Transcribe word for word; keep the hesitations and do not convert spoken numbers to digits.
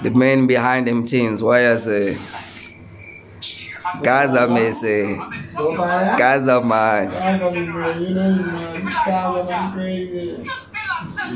the man behind them things. Why I say Gaza may say Gaza man. Gaza is, you know, he's crazy.